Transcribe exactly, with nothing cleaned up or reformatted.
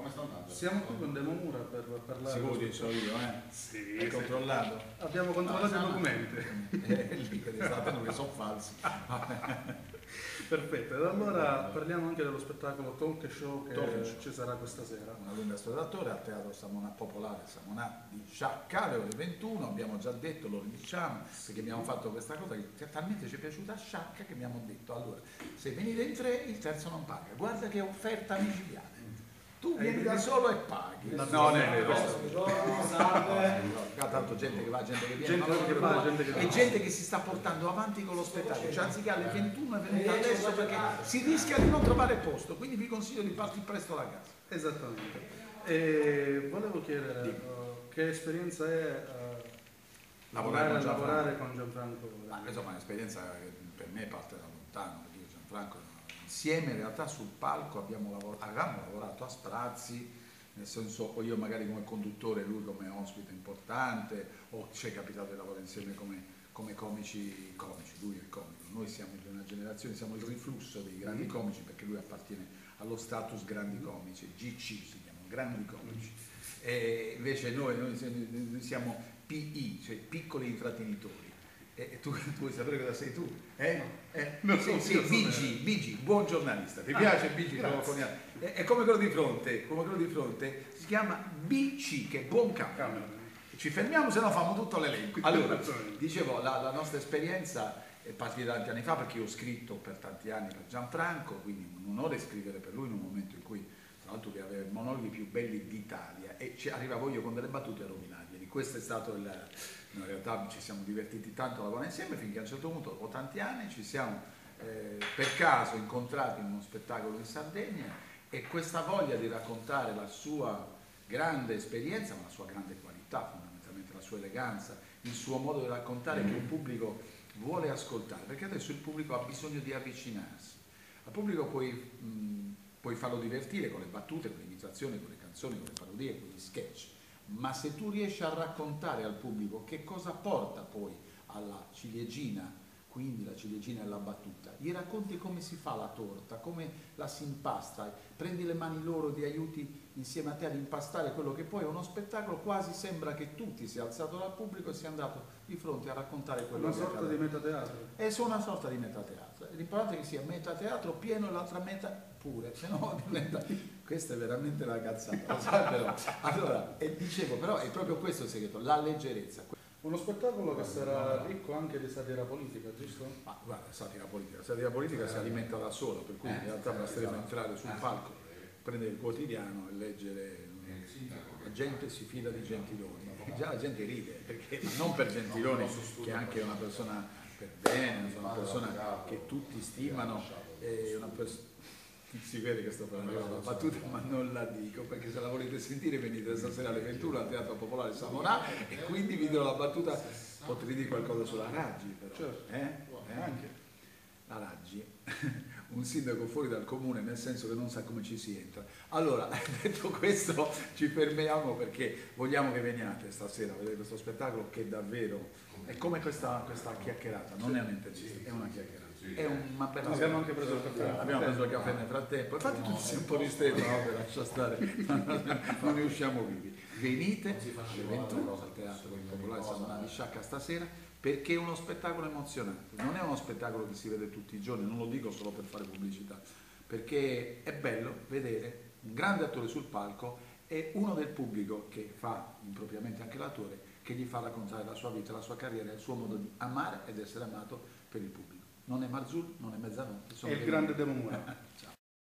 come sta andando? Siamo qui con Demomura per parlare. Sicuro so io, eh? Sì, hai sì. controllato? Abbiamo controllato no, i documenti. Eh, lì che che sono falsi. Perfetto, ed allora parliamo anche dello spettacolo Talk Show che Talk Show. ci sarà questa sera. Una lunga storia d'attore al Teatro Samonà Popolare Samonà di Sciacca alle ore ventuno, abbiamo già detto, lo ridiciamo, perché abbiamo fatto questa cosa che talmente ci è piaciuta a Sciacca che abbiamo detto, allora, se venite in tre il terzo non paga, guarda che offerta micidiale. Tu vieni da solo e paghi. No, non è vero. Salve. Tanto gente che va, gente che viene, Gente ma non che va, gente che e va. gente che si sta portando avanti con lo spettacolo, cioè anziché alle ventuno è venuta adesso perché si rischia di non trovare posto, quindi vi consiglio di partire presto da casa. Esattamente. E volevo chiedere uh, che esperienza è uh, Lavorare con Gianfranco. lavorare con Gianfranco. Ma insomma è un'esperienza che per me parte da lontano, perché io e Gianfranco insieme in realtà sul palco abbiamo lavorato, avevamo lavorato a sprazzi, nel senso o io magari come conduttore, lui come ospite importante, o ci è capitato di lavorare insieme come, come comici, comici, lui è comico, noi siamo di una generazione, siamo il riflusso dei grandi comici perché lui appartiene allo status grandi comici, G C si chiamano, grandi comici, e invece noi, noi siamo P I, cioè piccoli intrattenitori. E tu, tu vuoi sapere cosa sei tu? Eh? Eh? No, sì, no, sì, no, B G, B G, buon giornalista. Ti piace B G? È, è come quello di fronte, come quello di fronte, si chiama B C, che è buon capo. Ci fermiamo, se no facciamo tutto l'elenco. Allora, dicevo, la, la nostra esperienza è partita tanti anni fa perché io ho scritto per tanti anni per Gianfranco, quindi un onore scrivere per lui in un momento in cui, tra l'altro, lui aveva i monologhi più belli d'Italia e ci arrivavo io con delle battute a rovinarglieli. Questo è stato il... In realtà ci siamo divertiti tanto a lavorare insieme finché a un certo punto, dopo tanti anni, ci siamo eh, per caso incontrati in uno spettacolo in Sardegna e questa voglia di raccontare la sua grande esperienza, ma la sua grande qualità, fondamentalmente la sua eleganza, il suo modo di raccontare che un pubblico vuole ascoltare, perché adesso il pubblico ha bisogno di avvicinarsi. Al pubblico puoi, mh, puoi farlo divertire con le battute, con le imitazioni, con le canzoni, con le parodie, con gli sketch. Ma se tu riesci a raccontare al pubblico che cosa porta poi alla ciliegina, quindi la ciliegina è la battuta, gli racconti come si fa la torta, come la si impasta, prendi le mani loro, ti aiuti insieme a te ad impastare quello che poi è uno spettacolo, quasi sembra che tu ti sia alzato dal pubblico e sia andato di fronte a raccontare quello Una che sorta di metateatro. è su una sorta di metateatro. L'importante è che sia metateatro pieno e l'altra meta pure, se no diventa... Questa è veramente una cazzata, lo sai però. Allora, e dicevo, però è proprio questo il segreto, la leggerezza. Uno spettacolo che sarà ricco anche di satira politica, giusto? Ma guarda, satira politica, la satira politica si alimenta da sola, per cui in realtà basterebbe entrare sul palco, prendere il quotidiano e leggere. La gente si fida di Gentiloni, già la gente ride, perché non per Gentiloni, che è anche una persona per bene, una persona che tutti stimano, è una persona... Si vede che sto parlando una battuta, ma non la dico perché se la volete sentire venite stasera alle ventuno al Teatro Popolare Samonà e quindi vi dirò la battuta, potrei dire qualcosa sulla Raggi però, Certo. eh? Eh? Anche la Raggi, un sindaco fuori dal comune nel senso che non sa come ci si entra. Allora, detto questo ci fermiamo perché vogliamo che veniate stasera a vedere questo spettacolo che davvero è come questa, questa chiacchierata, non è un'intervista, è una chiacchierata. È una bella Abbiamo anche preso il caffè. Abbiamo preso il caffè nel frattempo, infatti tutti siamo un po' ristretti, no? Per lascia stare, non ne usciamo vivi. Venite alle ventuno al Teatro Popolare Samonà di Sciacca stasera perché è uno spettacolo emozionante, non è uno spettacolo che si vede tutti i giorni, non lo dico solo per fare pubblicità, perché è bello vedere un grande attore sul palco e uno del pubblico che fa impropriamente anche l'attore, che gli fa raccontare la sua vita, la sua carriera e il suo modo di amare ed essere amato per il pubblico. Non è Marzullo, non è mezzanotte. È il grande Demomura. Ciao.